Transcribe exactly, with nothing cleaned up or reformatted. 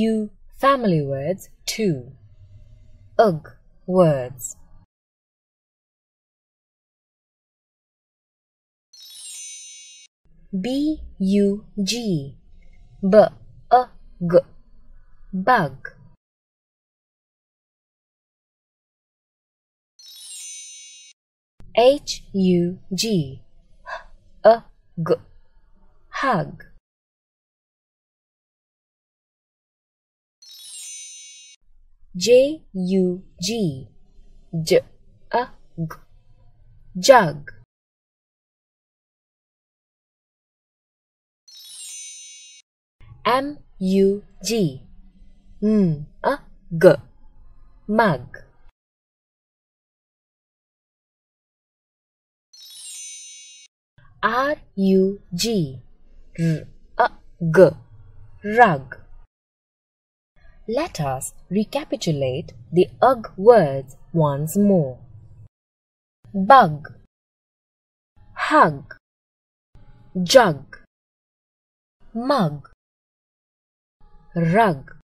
U family words two. Ugh words. B U G B A G bug. H U G H A G hug. J U G J A G jug. M U G M A G mug. R U G R A G rug. Let us recapitulate the ugh words once more. Bug, hug, jug, mug, rug.